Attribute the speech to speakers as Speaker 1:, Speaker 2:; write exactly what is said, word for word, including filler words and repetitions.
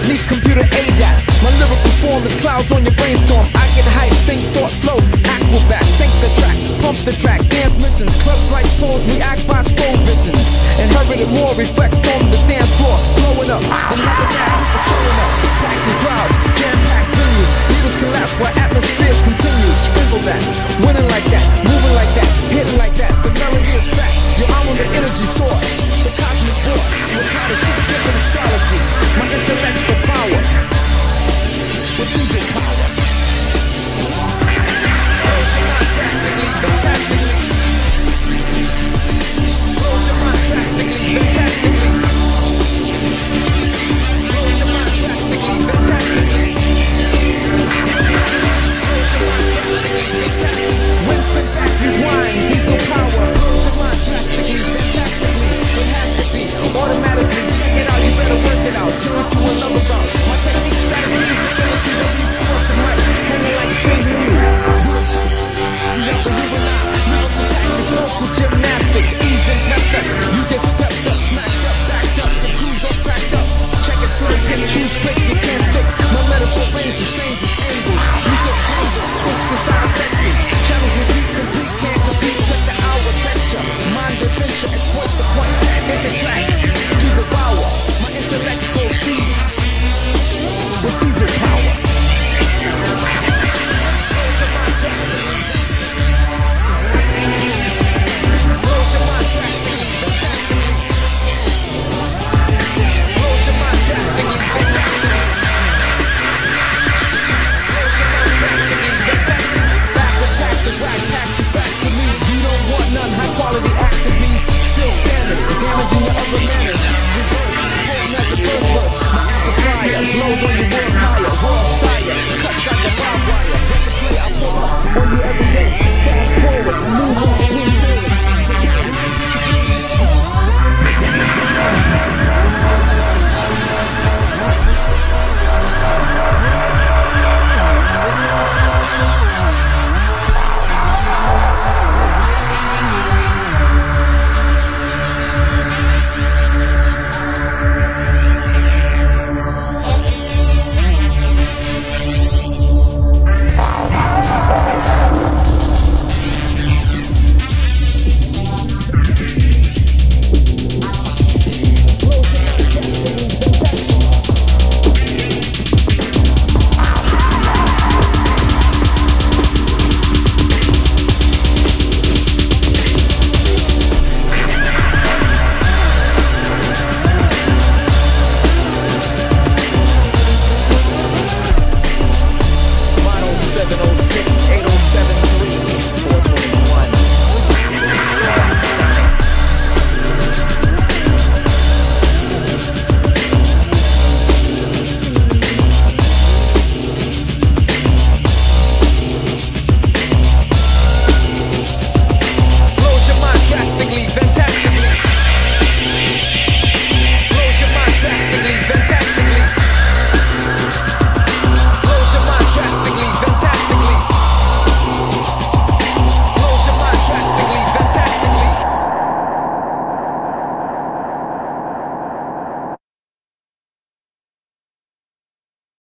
Speaker 1: need computer aid that. My lyrical form is clouds on your brainstorm. I get hype, think, thought, flow, acrobat, sync the track, pump the track, dance missions, clubs like pose, react by slow visions. Inherited more reflects on the dance floor, blowing up, another bad people showing up, packing crowds, jam-packed venues, needles collapse while atmospheres continue. Sprinkle that, winning like that, moving like that, hitting like